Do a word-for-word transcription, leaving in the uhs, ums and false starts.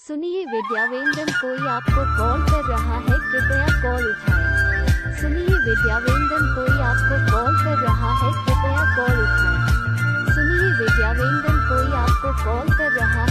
सुनिए विद्यावेंदन, कोई आपको कॉल कर रहा है, कृपया कॉल उठाएं। सुनिए विद्यावेंदन, कोई आपको कॉल कर रहा है, कृपया कॉल उठाएं। सुनिए विद्यावेंदन, कोई आपको कॉल कर रहा